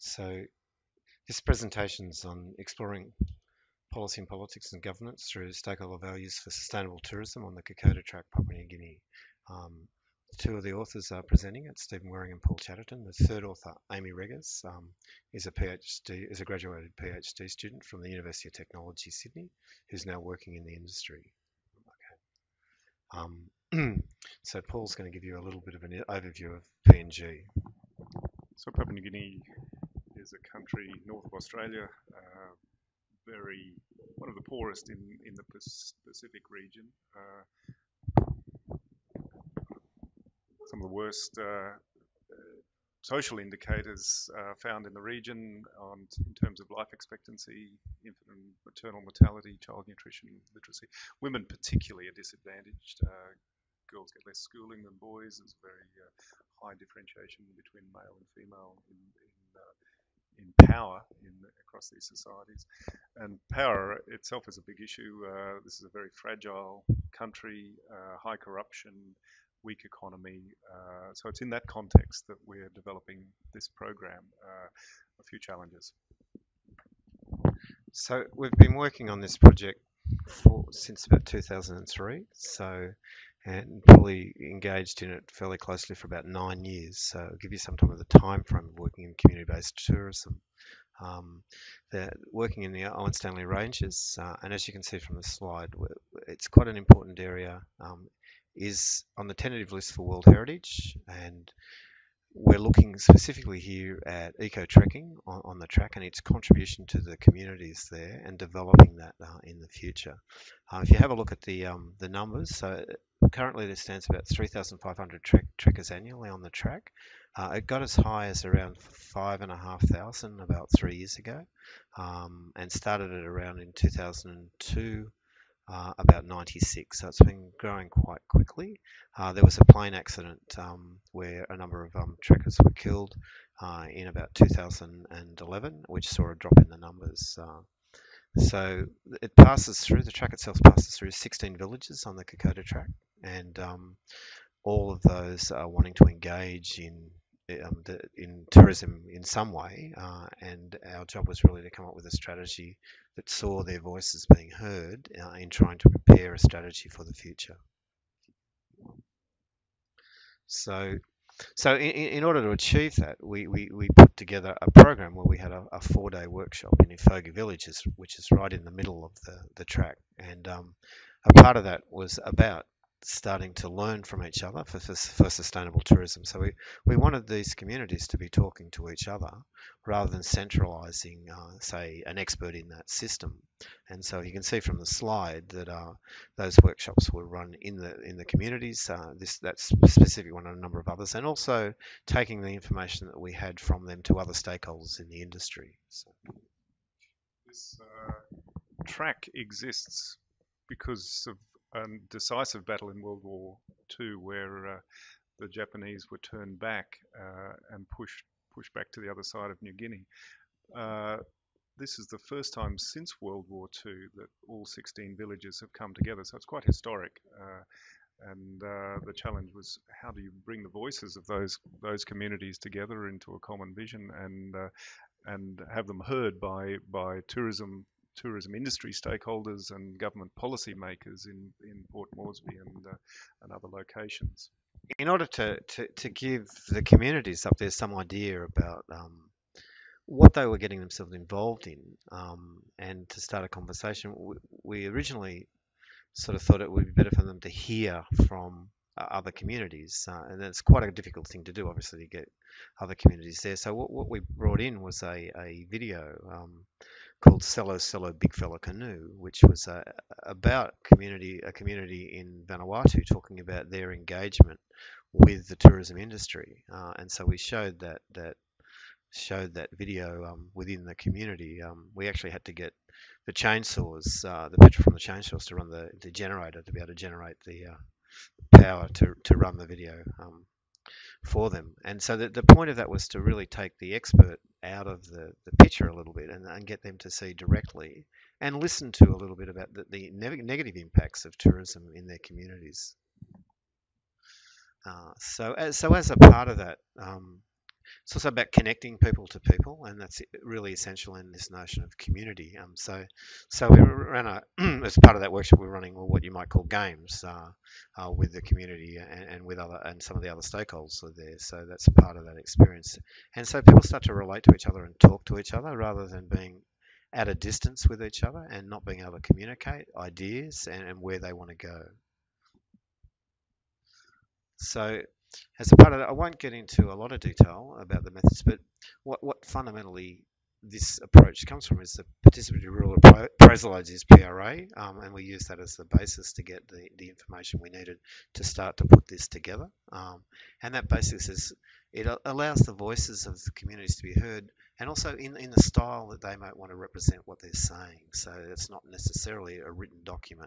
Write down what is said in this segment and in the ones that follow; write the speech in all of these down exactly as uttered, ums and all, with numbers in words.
So this presentation is on exploring policy and politics and governance through stakeholder values for sustainable tourism on the Kokoda Track, Papua New Guinea. Um, two of the authors are presenting it, Stephen Waring and Paul Chatterton. The third author, Amy Regas, um, is a PhD, is a graduated PhD student from the University of Technology, Sydney, who's now working in the industry. Um, so Paul's going to give you a little bit of an overview of P N G. So Papua New Guinea is a country north of Australia, uh, very one of the poorest in, in the Pacific region. Uh, some of the worst uh, uh, social indicators uh, found in the region on, in terms of life expectancy, infant and maternal mortality, child nutrition, literacy. Women particularly are disadvantaged. Uh, girls get less schooling than boys. There's very uh, high differentiation between male and female in, in, uh, in power in, across these societies. And power itself is a big issue. Uh, this is a very fragile country, uh, high corruption, weak economy. Uh, so it's in that context that we're developing this program. Uh, a few challenges. So we've been working on this project for since about two thousand three. So and probably engaged in it fairly closely for about nine years. So I'll give you some time of the time frame of working in community-based tourism. Um, they're working in the Owen Stanley Ranges, uh, and as you can see from the slide, it's quite an important area. Um, is on the tentative list for World Heritage, and we're looking specifically here at eco-trekking on, on the track and its contribution to the communities there and developing that uh, in the future. Uh, if you have a look at the um, the numbers, so currently there stands about three thousand five hundred trek trekkers annually on the track. Uh, it got as high as around five and a half thousand about three years ago, um, and started at around in two thousand two. Uh, about ninety-six, so it's been growing quite quickly. Uh, there was a plane accident um, where a number of um, trekkers were killed uh, in about two thousand eleven, which saw a drop in the numbers. Uh, so it passes through, the track itself passes through sixteen villages on the Kokoda track, and um, all of those are wanting to engage in um, the, in tourism in some way, uh, and our job was really to come up with a strategy that saw their voices being heard uh, in trying to prepare a strategy for the future. So, so in, in order to achieve that, we, we, we put together a program where we had a, a four-day workshop in Ifoga Village, which is right in the middle of the, the track, and um, a part of that was about starting to learn from each other for, for, for sustainable tourism. So we, we wanted these communities to be talking to each other rather than centralising, uh, say, an expert in that system. And so you can see from the slide that uh, those workshops were run in the in the communities. Uh, this that specific one and a number of others, and also taking the information that we had from them to other stakeholders in the industry. So. This uh, track exists because of a decisive battle in World War Two, where uh, the Japanese were turned back uh, and pushed pushed back to the other side of New Guinea. Uh, this is the first time since World War Two that all sixteen villages have come together, so it's quite historic. Uh, and uh, the challenge was, how do you bring the voices of those those communities together into a common vision and uh, and have them heard by by tourism tourism industry stakeholders and government policy makers in, in Port Moresby and uh, and other locations. In order to, to, to give the communities up there some idea about um, what they were getting themselves involved in, um, and to start a conversation, we, we originally sort of thought it would be better for them to hear from uh, other communities, uh, and it's quite a difficult thing to do, obviously, to get other communities there. So what, what we brought in was a, a video um, called Cello Cello Big Fella Canoe, which was uh, about community a community in Vanuatu talking about their engagement with the tourism industry, uh, and so we showed that that showed that video um, within the community. Um, we actually had to get the chainsaws, uh, the petrol from the chainsaws to run the, the generator to be able to generate the uh, power to, to run the video um, for them. And so the, the point of that was to really take the expert out of the, the picture a little bit and, and get them to see directly and listen to a little bit about the, the neg- negative impacts of tourism in their communities. Uh, so, as, so as a part of that, um, it's also about connecting people to people, and that's really essential in this notion of community. Um, so, so we ran a as part of that workshop, we're running what you might call games uh, uh, with the community and, and with other and some of the other stakeholders are there. So that's part of that experience, and so people start to relate to each other and talk to each other rather than being at a distance with each other and not being able to communicate ideas and, and where they want to go. So, as a part of that, I won't get into a lot of detail about the methods, but what, what fundamentally this approach comes from is the participatory rural appraisal is P R A, um, and we use that as the basis to get the, the information we needed to start to put this together. Um, and that basis is it allows the voices of the communities to be heard, and also in, in the style that they might want to represent what they're saying. So it's not necessarily a written document.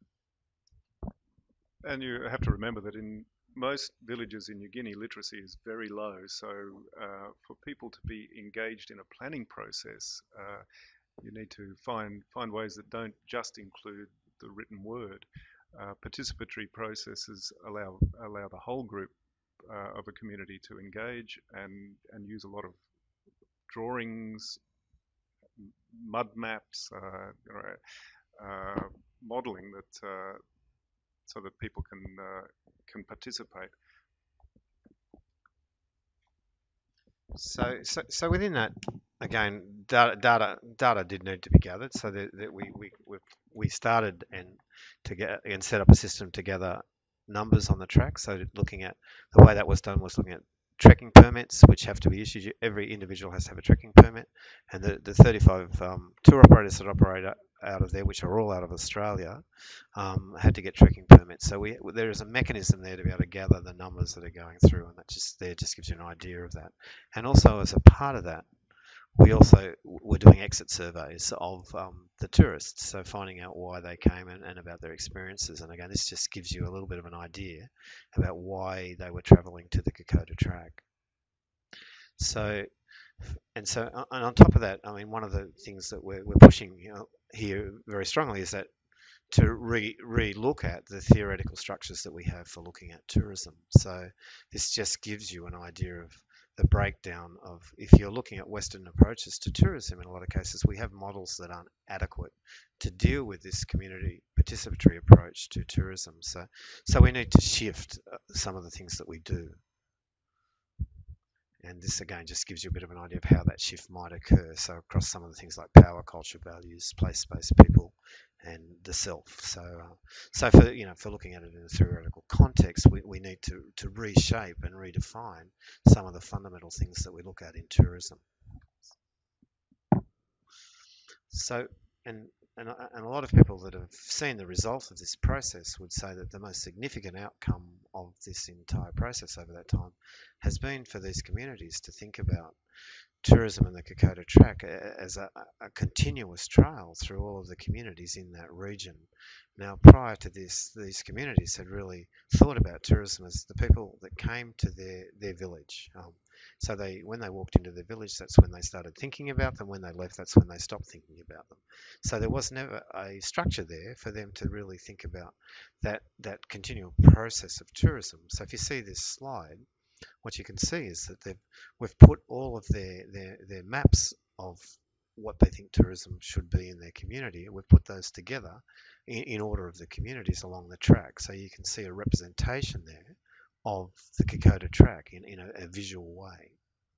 And you have to remember that in most villages in New Guinea, literacy is very low. So uh, for people to be engaged in a planning process, uh, you need to find find ways that don't just include the written word. Uh, participatory processes allow allow the whole group uh, of a community to engage and and use a lot of drawings, mud maps, uh, you know, uh, modelling that uh, so that people can uh, can participate. So, so, so within that, again, data, data, data did need to be gathered. So that, that we, we, we, we started and to get and set up a system to gather numbers on the track. So looking at the way that was done was looking at trekking permits, which have to be issued. Every individual has to have a trekking permit, and the, the thirty-five um, tour operators that operate out of there, which are all out of Australia, um, had to get trekking permits. So we there is a mechanism there to be able to gather the numbers that are going through, and that just there just gives you an idea of that. And also as a part of that, we also were doing exit surveys of um, the tourists, so finding out why they came and, and about their experiences. And again, this just gives you a little bit of an idea about why they were travelling to the Kokoda track. So, and so, and on top of that, I mean, one of the things that we're, we're pushing, you know, here very strongly is that to re re-look at the theoretical structures that we have for looking at tourism. So this just gives you an idea of the breakdown of if you're looking at Western approaches to tourism. In a lot of cases, we have models that aren't adequate to deal with this community participatory approach to tourism. So, so we need to shift some of the things that we do. And this again just gives you a bit of an idea of how that shift might occur. So across some of the things like power, culture, values, place-based people, and the self. So, uh, so for you know, for looking at it in a theoretical context, we, we need to to reshape and redefine some of the fundamental things that we look at in tourism. So, and and, and a lot of people that have seen the result of this process would say that the most significant outcome of this entire process over that time has been for these communities to think about tourism and the Kokoda track as a, a continuous trail through all of the communities in that region. Now, prior to this, these communities had really thought about tourism as the people that came to their, their village. Um, so they, when they walked into their village, that's when they started thinking about them. When they left, that's when they stopped thinking about them. So there was never a structure there for them to really think about that, that continual process of tourism. So if you see this slide, what you can see is that they've we've put all of their, their, their maps of what they think tourism should be in their community. We've put those together in, in order of the communities along the track. So you can see a representation there of the Kokoda track in, in a, a visual way.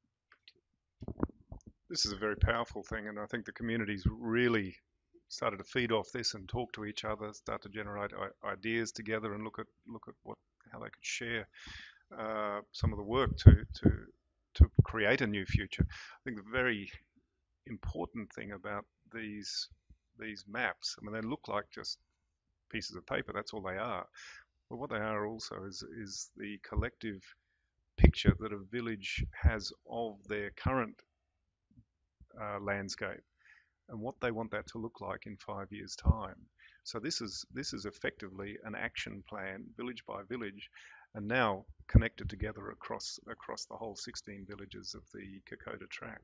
This is a very powerful thing, and I think the communities really started to feed off this and talk to each other, start to generate ideas together, and look at look at what how they could share uh, some of the work to to to create a new future. I think the very important thing about these these maps, I mean, they look like just pieces of paper. That's all they are. But what they are also is is the collective picture that a village has of their current uh, landscape and what they want that to look like in five years' time. So this is this is effectively an action plan, village by village, and now connected together across across the whole sixteen villages of the Kokoda track.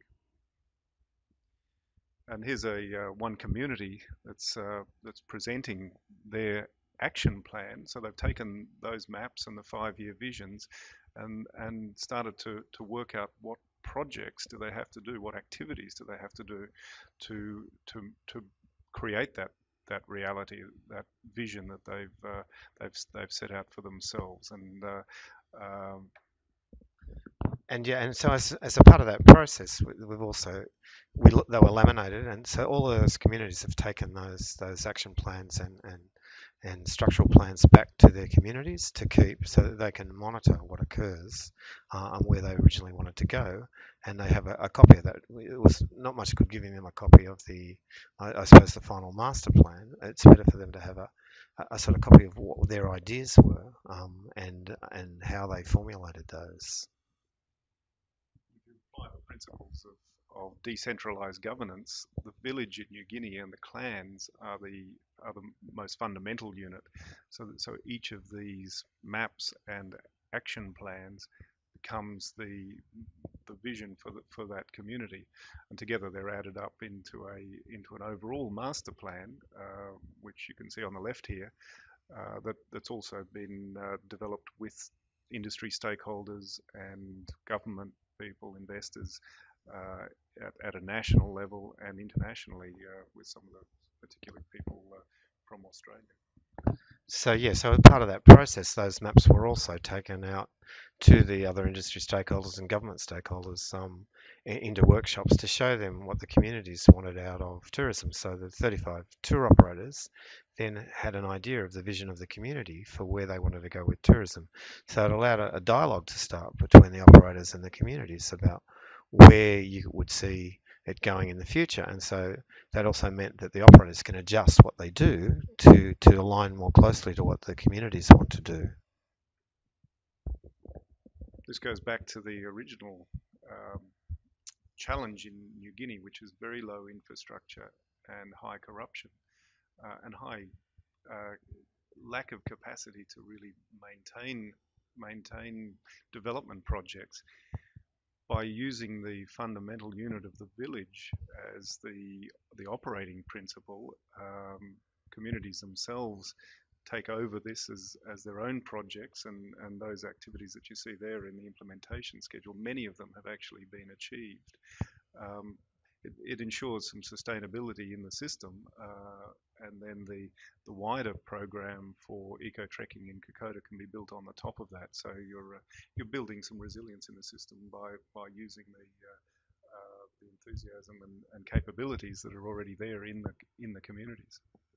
And here's a uh, one community that's uh, that's presenting their action plan. So they've taken those maps and the five-year visions and, and started to, to work out what projects do they have to do, what activities do they have to do to, to, to create that that reality, that vision that they've uh, they've they've set out for themselves. And uh, um, And yeah, and so as, as a part of that process, we- we've also we l- they were laminated, and so all of those communities have taken those those action plans and and and structural plans back to their communities to keep, so that they can monitor what occurs uh, and where they originally wanted to go, and they have a, a copy of that. It was not much good giving them a copy of the, I, I suppose, the final master plan. It's better for them to have a a a sort of copy of what their ideas were um, and and how they formulated those. if you apply the principles of of decentralized governance, the village in New Guinea and the clans are the are the most fundamental unit. So so each of these maps and action plans becomes the the vision for the, for that community, and together they're added up into a into an overall master plan, uh, which you can see on the left here. Uh, that that's also been uh, developed with industry stakeholders and government people, investors, uh, at, at a national level and internationally, uh, with some of the particular people uh, from Australia. So yeah, so as part of that process, those maps were also taken out to the other industry stakeholders and government stakeholders um, into workshops to show them what the communities wanted out of tourism. So the thirty-five tour operators then had an idea of the vision of the community for where they wanted to go with tourism. So it allowed a, a dialogue to start between the operators and the communities about where you would see it going in the future. And so that also meant that the operators can adjust what they do to, to align more closely to what the communities want to do. This goes back to the original um, challenge in New Guinea, which is very low infrastructure and high corruption, uh, and high uh, lack of capacity to really maintain maintain development projects. By using the fundamental unit of the village as the the operating principle, um, communities themselves take over this as, as their own projects, and, and those activities that you see there in the implementation schedule, many of them have actually been achieved. Um, it, it ensures some sustainability in the system, uh, and then the the wider program for eco trekking in Kokoda can be built on the top of that. So you're uh, you're building some resilience in the system by by using the uh, uh, the enthusiasm and, and capabilities that are already there in the in the communities.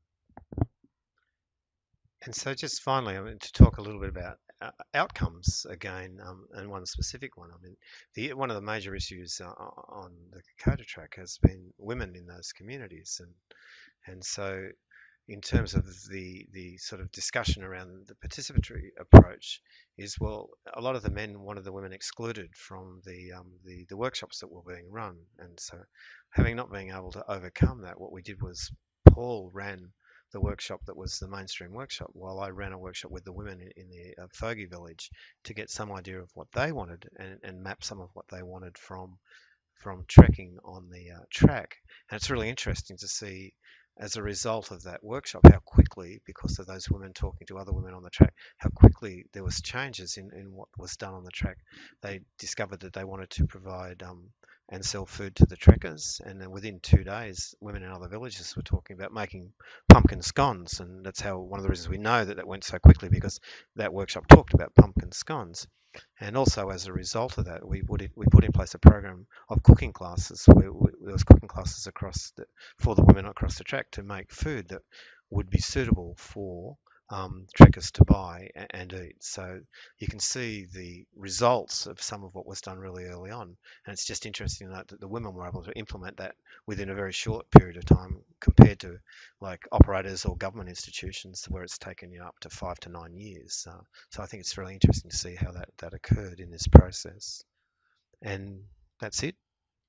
And so, just finally, I mean, to talk a little bit about uh, outcomes again, um, and one specific one. I mean, the one of the major issues uh, on the Kokoda track has been women in those communities, and and so in terms of the the sort of discussion around the participatory approach is, well, a lot of the men wanted the women excluded from the um, the, the workshops that were being run, and so having not being able to overcome that, what we did was Paul ran the workshop that was the mainstream workshop, while I ran a workshop with the women in, in the uh, Fogie village to get some idea of what they wanted and, and map some of what they wanted from from trekking on the uh, track. And it's really interesting to see, as a result of that workshop, how quickly, because of those women talking to other women on the track, how quickly there was changes in, in what was done on the track. They discovered that they wanted to provide um, and sell food to the trekkers, and then within two days, women in other villages were talking about making pumpkin scones, and that's how one of the reasons we know that that went so quickly, because that workshop talked about pumpkin scones. And also, as a result of that, we put it, we put in place a program of cooking classes where we, there was cooking classes across the, for the women across the track to make food that would be suitable for um, trekkers to buy and eat. So you can see the results of some of what was done really early on, and it's just interesting to note that the women were able to implement that within a very short period of time compared to like operators or government institutions where it's taken you know, up to five to nine years. Uh, so I think it's really interesting to see how that, that occurred in this process. And that's it.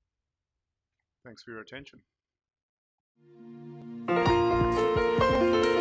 Thanks for your attention.